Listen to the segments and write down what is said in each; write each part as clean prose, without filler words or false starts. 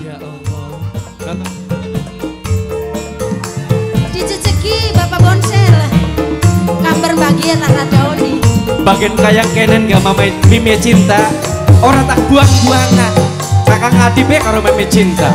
Ya Allah. Diceceki Bapak Bonsel. Kabar bagian Rara Daudi. Bagian kayak kenen gak meme cinta. Orang tak buang-buangan. Kakang Adibe karo meme cinta.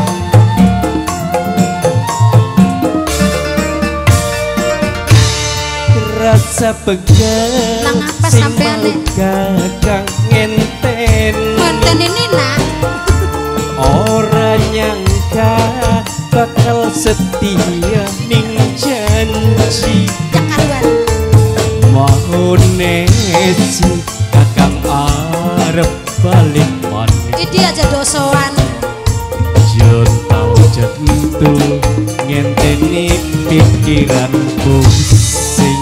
Rasa pegang Nang apa sing sampeane? kakang ngenten. Konten ini nak. Orang nyangka bakal setia ning janji. Jakaruan. Mau nesi kakang arep balik manis. Ini aja dosoan. Jon tau jentu ngenteni pikiran pusing.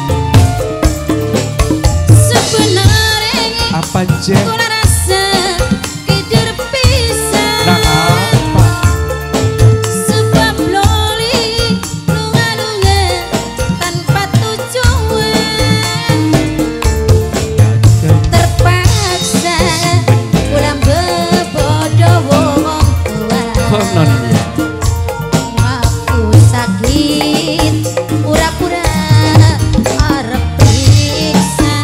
Sebenarnya Apa je? ku rasa kider pisah. Nah apa? Sebab loli lunga-lunga tanpa tujuan. Terpaksa pulang bebodoh wong tua. Konon ya. Aku sakit pura-pura arep periksa.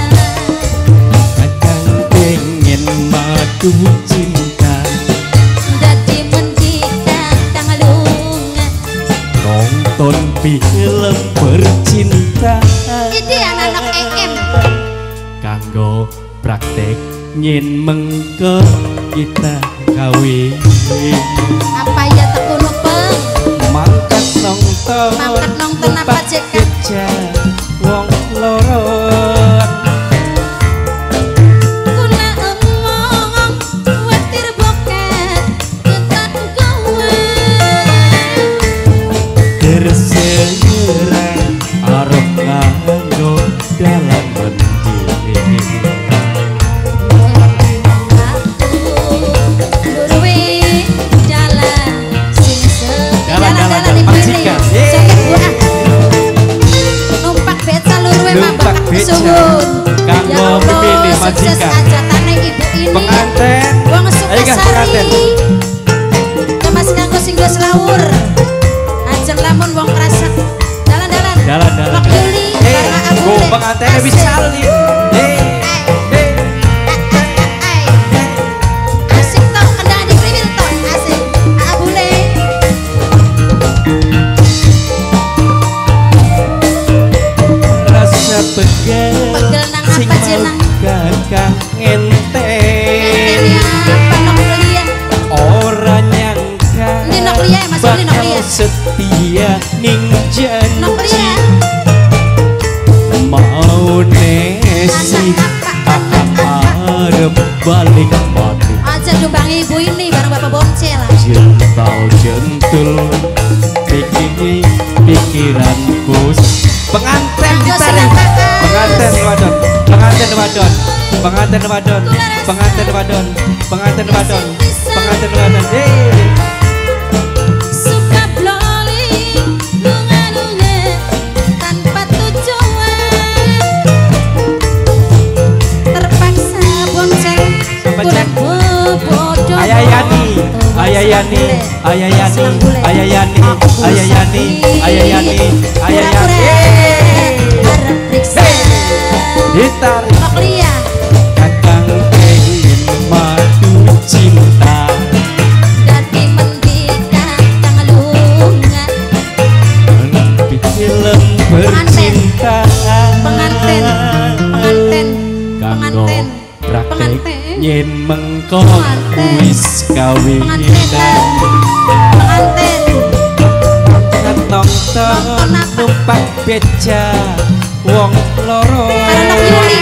Kakang pengen madu cinta. Dadi mendika kang lunga. Nonton film bercinta. Ini anak-anak EM. Kanggo praktek nyen mengko kita kawin. Apa ya tekuno peng? Mangkat nonton Mangkat nonton apa, Cek? keja wong loro. Kuna emong wetir boket ketat gawe. Tersegera arep nganggo dalan mendiri. Luruwe jalan sing sepi. Jalan-jalan Jalan-jalan majikan. dipilih. Sakit buah. Numpak beca luruwe Numpak mambak beca. suwun. Kanggo Ya Allah, memilih sukses majikan. hajatane ibu ini. Penganten. Wong Ayo Kang, penganten. Sukasari. Kemas kanggo sing wis lawur. Ajeng lamun wong krasak. Dalan-dalan. Jalan-jalan. Lok Yuli bareng Abu Go Le. pengantennya Asik. bisa salin. Asik toh kendang di kriwil toh. Asik. Abu Le. Rasa pegang Pegel nang sing apa, Jenang? kakang ngenteng. Ini apa nok kuliah? Ora nyangka Ini nok liya, Mas Uli, nok bakal liya. setia ning Nok janji. liya. Mau nesi arep balik manis. Aja dumbang ibu ini bareng Bapak Bonsel. Cinta jentul bikin pikiran bus. Penganten ditarik. Penganten wadon. Penganten wadon. Penganten wadon. Penganten wadon. Penganten wadon. Penganten wadon. Suka bloli lunga-lunga tanpa tujuan. Terpaksa Bonsel pulang bodoh. Ayah Yani, Ayah Yani, Ayah Yani, Ayah Yani, Ayah Yani, Ayah Yani, Ayah Yani. Harap periksa. Gitar Nok liya. kakang pengen madu cinta. Dadi mendika kang lunga. Nanti film bercinta. Penganten. Penganten. Kanggo Penganten. praktek Penganten. yen mengko Penganten. wis kawinan. Penganten. Penganten. Nonton Nonton apa? numpak beca wong loro. Karo Nok Yuli.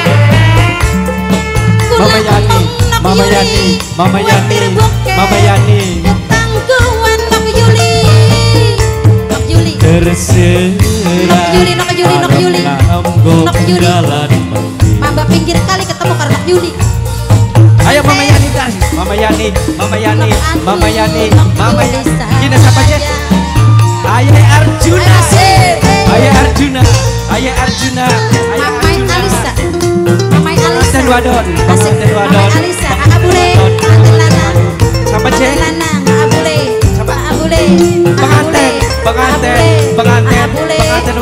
Mama Yani, Nok Mama Yuli. Yani, Mama Yani, Wetir bokeh. Mama Yani. Ketangguhan Nok Yuli. Nok Yuli. Terserah Nok Yuli, Nok Yuli, Nok Yuli. nganggo Nok Yuli. dalan mendiri. Mamba pinggir kali ketemu karo Nok Yuli. Ayo Mama Yani dan Mama Yani, Mama Yani, Mama Yani, Mama Yani. Kita siapa aja? Ayah Arjuna. Asik. Ayah Arjuna. Ayah Arjuna. Ayah Mamai Arjuna. Alisa. Mamai Alisa. Dan wadon. Asik. Dan wadon. Mamai Alisa. Kakak bule. Anten lanang. Siapa Anten cek? lanang. Kakak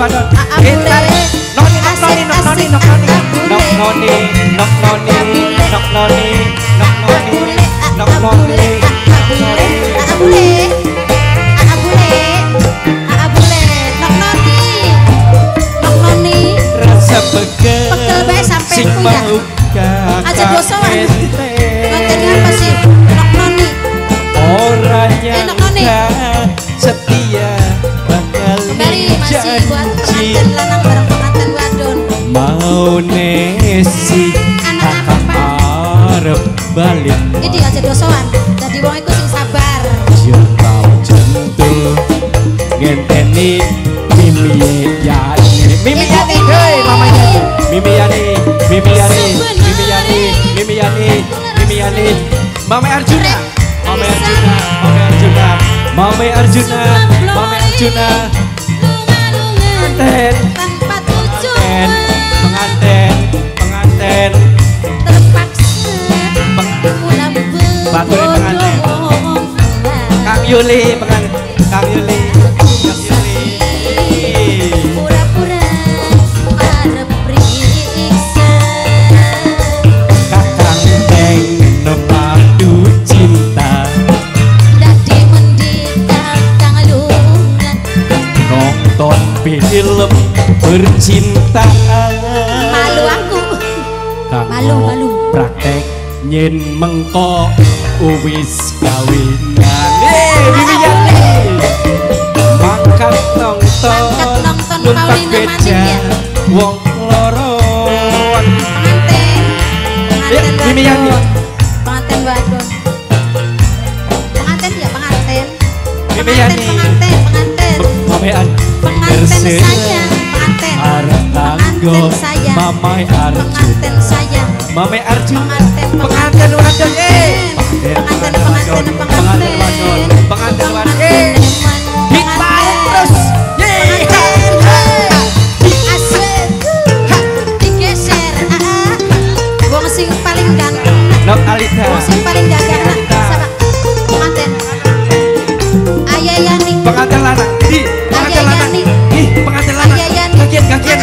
wadon. Abule. Gitar. Noni nok noni nok noni nok noni. Nok noni nok noni nok noni nok noni nok noni nok noni. Abule. Abule. Abule. Nok noni. Nok noni. Rasa pegel. Pegel bae sampai sing ku ya. mau Aja dosa wae. ente. Kontennya apa sih? Nok noni. Orangnya Nok noni. setia bakal Kembali masih buat janji. pengantin lanang bareng pengantin wadon. Mau nesi Anak apa, Pak? arep balik. Ini aja dosoan. Jadi wong iku sing sabar. Yo tau jentul ngenteni Mimi Yani. Mimi Yani, hei Mama Yani. Mimi Yani, Mimi Yani, Mimi Yani, Mimi Yani, Mimi Yani. Mama Arjuna, Mama Arjuna, Mama Arjuna, Mama Arjuna, Mama Arjuna. Pengantin, Tanpa tujuan pengantin, pengantin. terpaksa pulang Baturin pengantin. Kang Yuli, pengantin. Kang Yuli, Kang Yuli. Pura-pura arep periksa. Kakang Teng nemadu cinta. Dadi mendita kang lungan. Nonton film percintaan. Malu aku. Kang Malu, malu. Praktek nyen mengko wis kawinan. Bibi Yani. Mangkat nonton. Mangkat nonton numpak kawinan maning beca, ya. wong loro. Pengantin. Pengantin Mimi Yani. wadon. Pengantin wadon. Pengantin ya pengantin. Mimi Pengantin, Yani. pengantin, pengantin. Mamean Pengantin saya, pengantin. arep kanggo Pengantin saya. Mamai Arjuna. Pengantin saya. Mamai Arjuna. Pengantin, Pengantin wadon. Pengantin, pengantin, Pengantin wadon. Pengantin wadon. Ditarik terus. Yeay. Asik. Digeser. Wong sing paling ganteng. Nok Alida. Wong sing paling gagah. Siapa? Pengantin. Ayah Yani. Pengantin lanang. Di pengantin Ayah lanang. Yani. Ih, pengantin lanang. Ayah Yani. Gagian.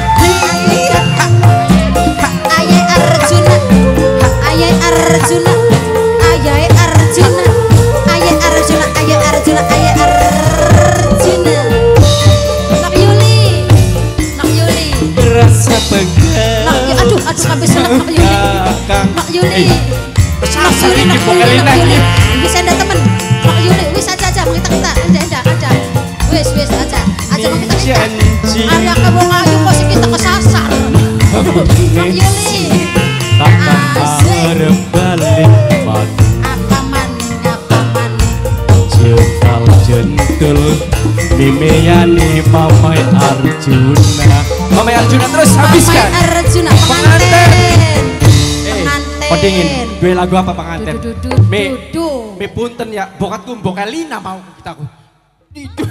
Ayah Arjuna. Ayah Arjuna. Ayah Arjuna. Ayah Arjuna. Ayah Arjuna. Ayah Arjuna. Nok Yuli. Nok Yuli. Rasa pegel. Aduh habis Nok Yuli. Kakang. Nok Yuli. Nok Sasa Yuli. ini Nok Yuli. Elina. Nok Yuli. Bisa ada temen. Nok Yuli. Wis aja. Kita. Ada. Wis aja. Aja mau kita. Janji. Ada kabung ayu kok sih kita kesasar. Nok Yuli. Kakang arep balik. Apa maning. Jengkal jentul Mimi Yani Mamai Arjuna. Mamai Arjuna terus habiskan. Mamai Arjuna Pengantin. pengantin. Kau dingin, dua lagu apa pengantin? Du. Mi punten ya, bokatku mbok Elina mau kita.